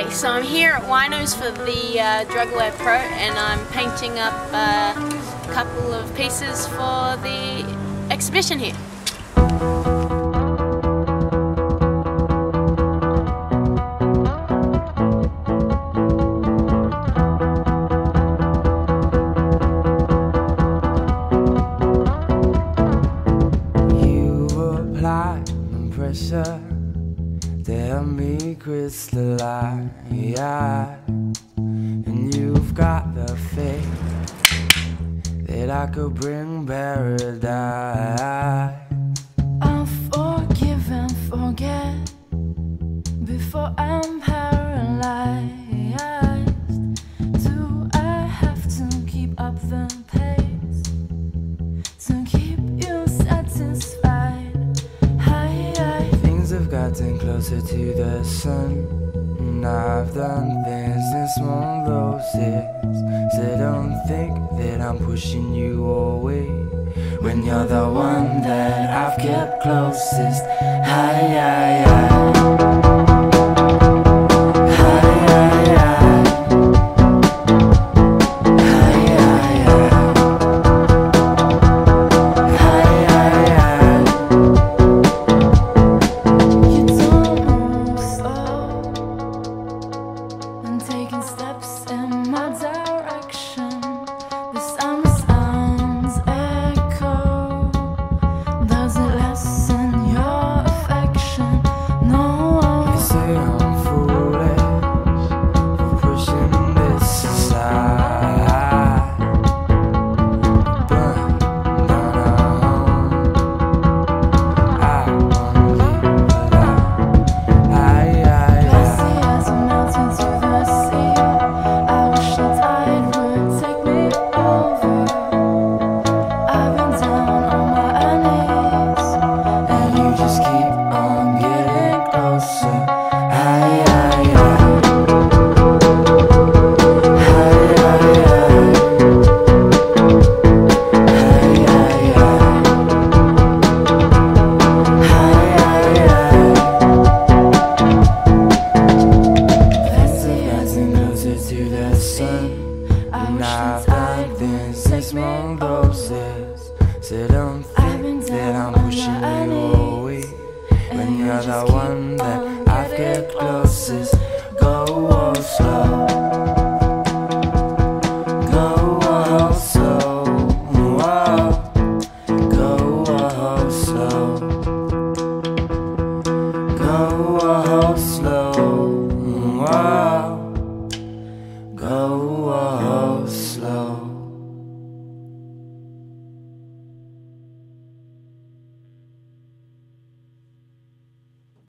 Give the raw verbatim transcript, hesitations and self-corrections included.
Okay, so I'm here at Wino's for the uh, Drug Aware Pro, and I'm painting up uh, a couple of pieces for the exhibition here. You apply pressure to help me crystallize, and you've got the faith that I could bring paradise. I'll forgive and forget before I'm paralyzed. Do I have to keep up the pace to keep you satisfied? Hi, hi. Things have gotten closer to the sun, and I've done things this won't lose it. So don't think that I'm pushing you away when you're the one that I've kept closest. Hi, hi, hi.